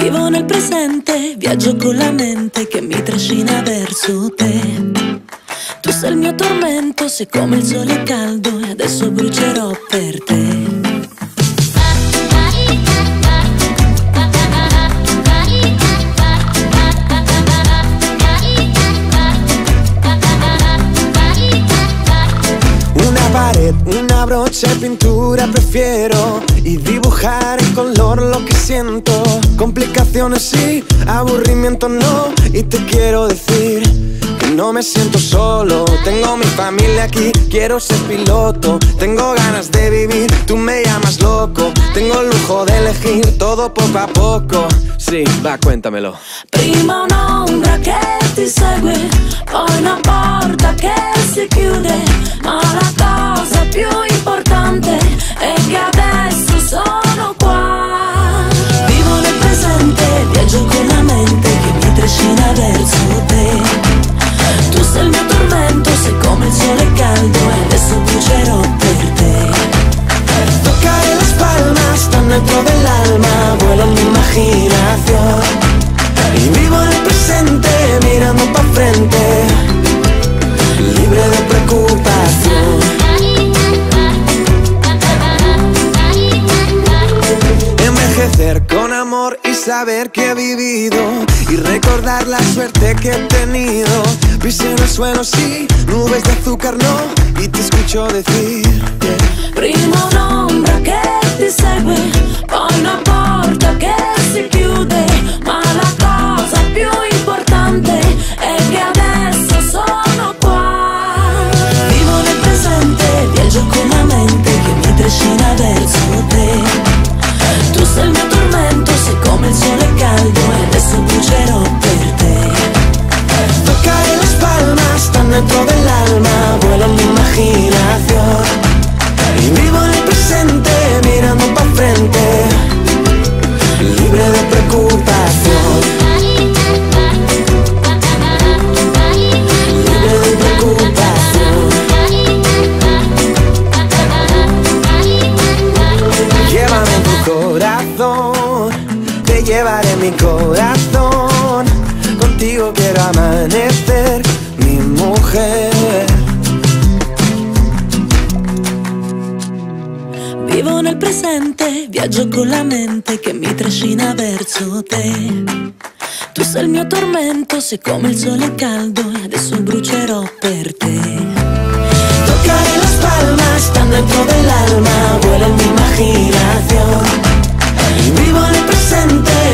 Vivo nel presente, viaggio con la mente che mi trascina verso te. Tu sei il mio tormento, sei come il sole caldo e adesso brucerò per te. Una brocha de pintura prefiero y dibujar en color lo que siento. Complicaciones sí, aburrimiento no. Y te quiero decir que no me siento solo. Tengo mi familia aquí, quiero ser piloto. Tengo ganas de vivir, tú me llamas loco. Tengo el lujo de elegir todo poco a poco. Sí, va, cuéntamelo. Prima un'ombra che ti segue, poi una porta che si chiude, ma la cosa più importante è che adesso sono qua. Vivo nel presente, viaggio con la mente che mi trascina verso te. Tu sei il mio tormento, sei come il sole caldo e adesso brucerò per te. Tocaré las palmas, están dentro del alma, vuelo en mi imaginación. Y vivo en el presente, mirando pa' frente, libre de preocupación. Envejecer con amor y saber que he vivido, y recordar la suerte que he tenido. Pisé en el suelo, sí, nubes de azúcar no, y te escucho decir Prima un'ombra che ti segue, poi una porta che si chiude, ma la cosa più importante è che adesso sono qua. Vivo nel presente, viaggio con la mente che mi trascina verso te. Tu sei il mio tormento, sei come il sole caldo e adesso brucerò per te. Tocaré las palmas, están dentro del alma, vuelo en mi imaginación. Y vivo en el presente, mirando pa' frente, libre de preocupación. Libre de preocupación. Llévame en tu corazón, te llevaré en mi corazón. Contigo quiero amanecer, mi mujer. Vivo nel presente, viaggio con la mente che mi trascina verso te. Tu sei il mio tormento, sei come il sole caldo e adesso brucerò per te. Tocaré las palmas, están dentro del alma, vuelo en mi imaginación. Y vivo en el presente,